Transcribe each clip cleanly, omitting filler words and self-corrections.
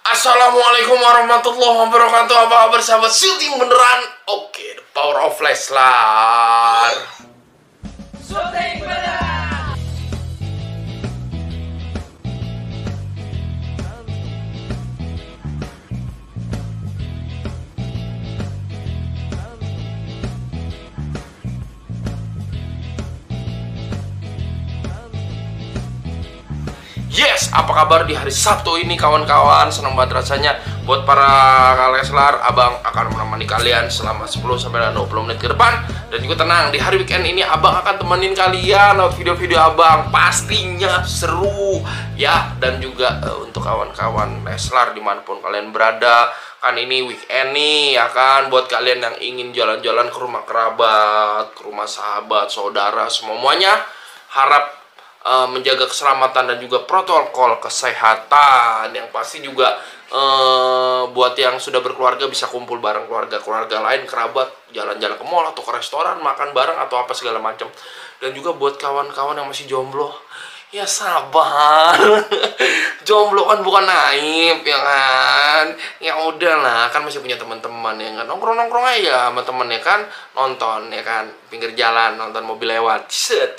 Assalamualaikum warahmatullahi wabarakatuh. Apa kabar sahabat syuting beneran? Oke, the power of Leslar. Syuting beneran. Yes, apa kabar di hari Sabtu ini kawan-kawan? Senang banget rasanya buat para Leslar. Abang akan menemani kalian selama 10-20 menit ke depan. Dan juga tenang, di hari weekend ini Abang akan temenin kalian lewat video-video Abang. Pastinya seru ya. Dan juga untuk kawan-kawan Leslar dimanapun kalian berada, kan ini weekend nih ya kan, buat kalian yang ingin jalan-jalan ke rumah kerabat, ke rumah sahabat, saudara, semuanya harap menjaga keselamatan dan juga protokol kesehatan. Yang pasti juga buat yang sudah berkeluarga bisa kumpul bareng keluarga lain, kerabat, jalan-jalan ke mall atau ke restoran, makan bareng atau apa segala macam. Dan juga buat kawan-kawan yang masih jomblo, ya sabar. Jomblo kan bukan aib ya kan. Ya udahlah, kan masih punya teman-teman ya kan. Nongkrong-nongkrong aja sama temen ya kan. Nonton ya kan, pinggir jalan, nonton mobil lewat. Set.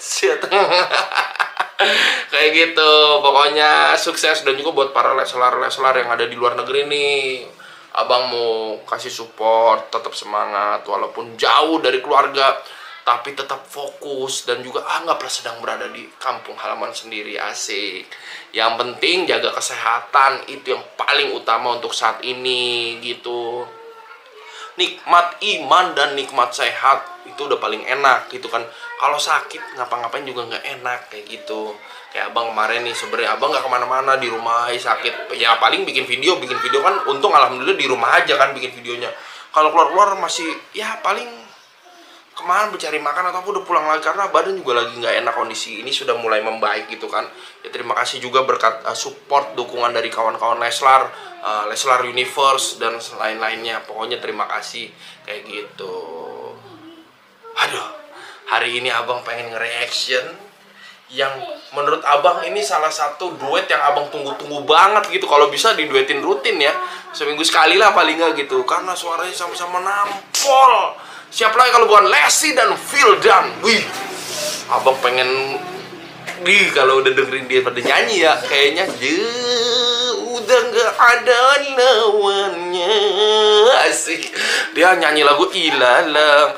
Kayak gitu. Pokoknya sukses. Dan juga buat para Leslar yang ada di luar negeri nih, Abang mau kasih support, tetap semangat walaupun jauh dari keluarga, tapi tetap fokus dan juga anggaplah sedang berada di kampung halaman sendiri. Asik. Yang penting jaga kesehatan, itu yang paling utama untuk saat ini gitu. Nikmat iman dan nikmat sehat itu udah paling enak gitu kan. Kalau sakit ngapa-ngapain juga nggak enak kayak gitu. Kayak Abang kemarin nih, sebenarnya Abang nggak kemana-mana, di rumah sakit. Ya paling bikin video kan, untung alhamdulillah di rumah aja kan bikin videonya. Kalau keluar masih ya paling kemana mencari makan ataupun udah pulang lagi, karena badan juga lagi nggak enak, kondisi ini sudah mulai membaik gitu kan. Ya terima kasih juga berkat support, dukungan dari kawan-kawan Leslar, Leslar Universe dan lain-lainnya. Pokoknya terima kasih kayak gitu. Aduh, hari ini Abang pengen nge-reaction yang menurut Abang ini salah satu duet yang Abang tunggu-tunggu banget gitu. Kalau bisa diduetin rutin ya, seminggu sekali lah paling nggak gitu, karena suaranya sama-sama nampol. Siapa lagi kalau bukan Lesti dan Vildan. Wih, Abang pengen kalau udah dengerin dia pada nyanyi ya, kayaknya udah gak ada lawannya. Asik. Dia nyanyi lagu ilalang.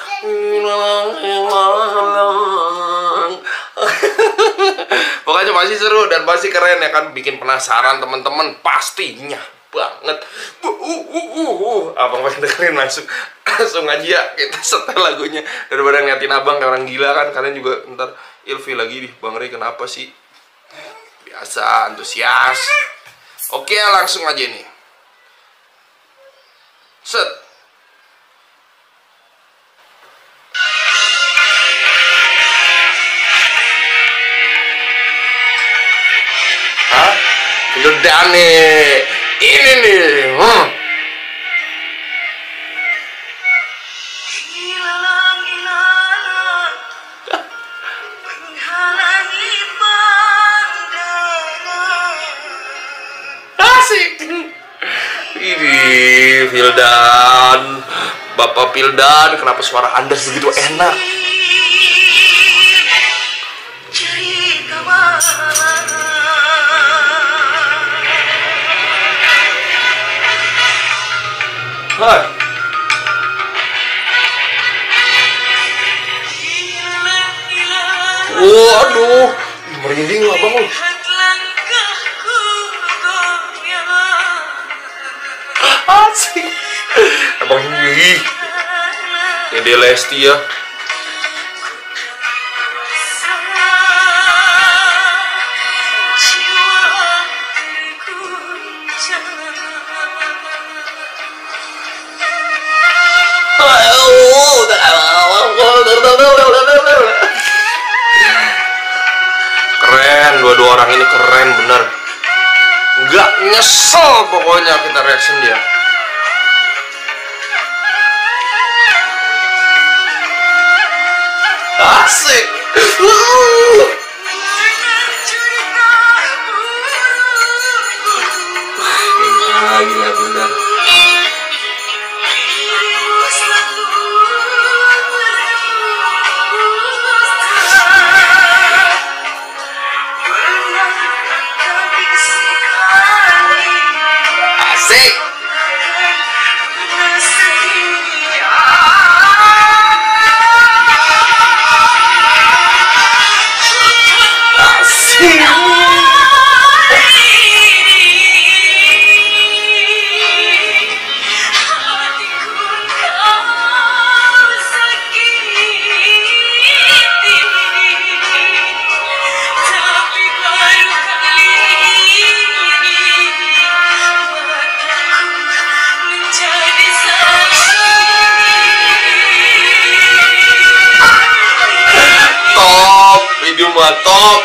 Pokoknya pasti seru dan pasti keren ya kan, bikin penasaran teman-teman pastinya banget. Abang pengen dengerin langsung aja ya, kita setel lagunya daripada ngeliatin Abang kayak orang gila kan. Kalian juga ntar ilfil lagi nih, Bang Rey kenapa sih? Biasa, antusias. Oke, langsung aja nih. Set. Hah? Udah nih. Ini nih. Asik. Ini Vildan, Bapak Vildan, kenapa suara Anda begitu enak? Hai. Waduh, merinding lah Bang. Asik. Abang ini Dede Lesti ya. Keren, dua orang ini keren bener. Nggak nyesel pokoknya kita reaction dia. Asik. gila bener. Asik. Video mah top.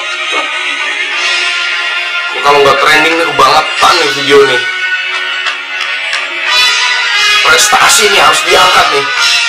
Kalau nggak trending nih kebangetan nih video nih. Prestasi nih harus diangkat nih.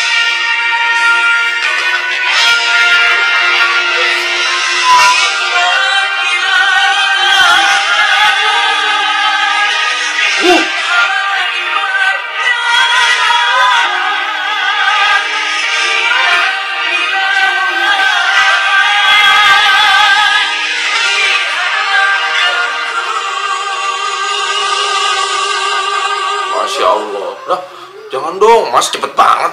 Masya Allah. Lah, jangan dong, Mas, cepet banget.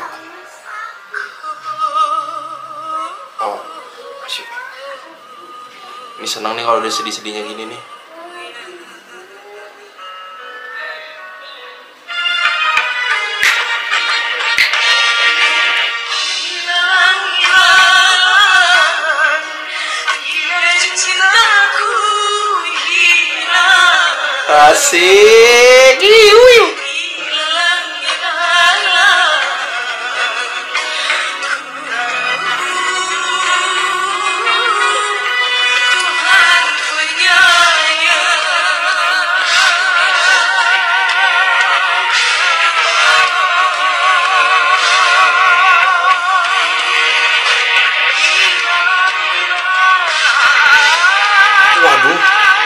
Oh, masih. Ini senang nih kalau udah sedih-sedihnya gini nih. Asik. Waduh.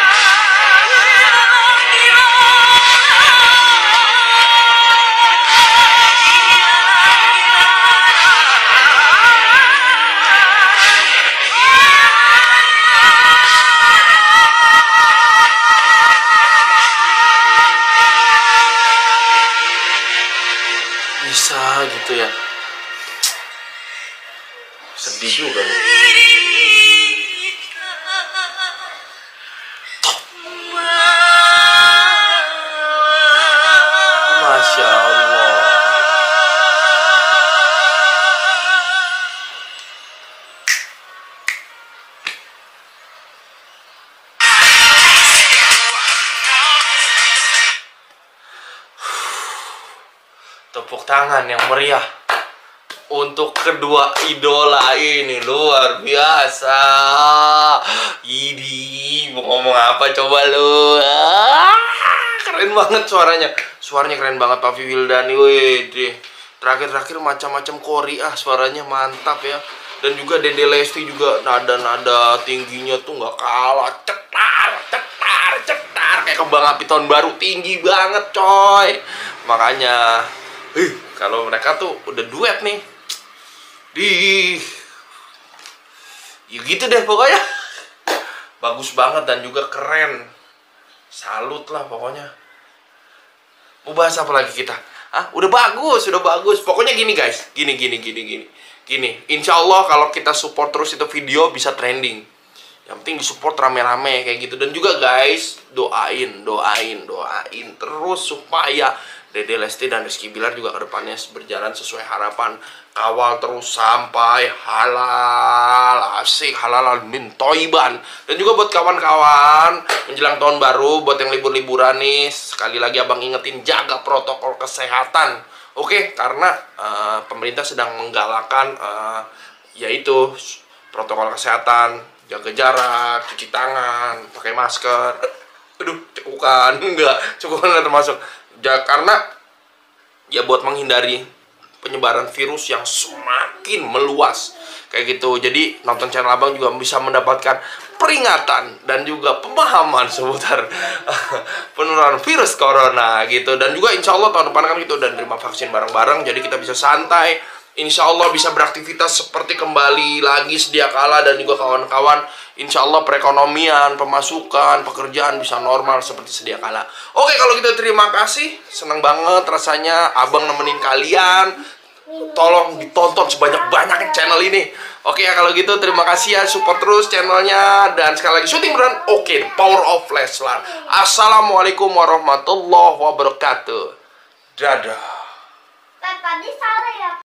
Bisa gitu ya. Sedih juga nih. Masya Allah. Tepuk tangan yang meriah untuk kedua idola ini, luar biasa. Idi, mau ngomong apa coba lu? Keren banget suaranya. Suaranya keren banget Pavi Wildani, wih. Terakhir-terakhir macam-macam Korea, suaranya mantap ya. Dan juga Dede Lesti juga nada-nada tingginya tuh nggak kalah. Cetar kayak kembang api tahun baru, tinggi banget coy. Makanya kalau mereka tuh udah duet nih, ya gitu deh pokoknya. Bagus banget dan juga keren. Salut lah pokoknya. Mau bahas apa lagi kita? Udah bagus, udah bagus. Pokoknya gini guys, gini. Insya Allah kalau kita support terus itu video bisa trending. Yang penting disupport rame-rame kayak gitu. Dan juga guys, doain terus supaya Dede Lesti dan Rizky Bilar juga kedepannya berjalan sesuai harapan. Kawal terus sampai halal, asik, halal min toiban. Dan juga buat kawan-kawan menjelang tahun baru, buat yang libur-liburan nih, sekali lagi abang ingetin jaga protokol kesehatan. Oke, karena pemerintah sedang menggalakkan yaitu protokol kesehatan, jaga jarak, cuci tangan, pakai masker. Aduh, cekukan enggak termasuk. Karena ya buat menghindari penyebaran virus yang semakin meluas. kayak gitu. Jadi nonton channel abang juga bisa mendapatkan peringatan dan juga pemahaman seputar penularan virus corona gitu. Dan juga insya Allah tahun depan kan kita udah nerima vaksin bareng-bareng, jadi kita bisa santai, insya Allah bisa beraktivitas seperti kembali lagi sedia kala. Dan juga kawan-kawan, insya Allah perekonomian, pemasukan, pekerjaan bisa normal seperti sedia kala. Oke, kalau gitu terima kasih, senang banget rasanya abang nemenin kalian. Tolong ditonton sebanyak-banyaknya channel ini. Oke ya, kalau gitu terima kasih ya, support terus channelnya. Dan sekali lagi syuting beneran oke, Power of Leslar. Assalamualaikum warahmatullahi wabarakatuh. Dadah. Tadi salah ya.